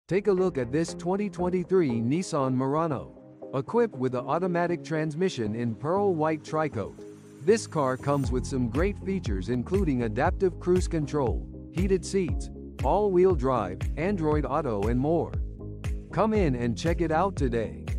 Take a look at this 2023 Nissan Murano. Equipped with an automatic transmission in pearl white tricoat, this car comes with some great features including adaptive cruise control, heated seats, all-wheel drive, Android Auto and more. Come in and check it out today.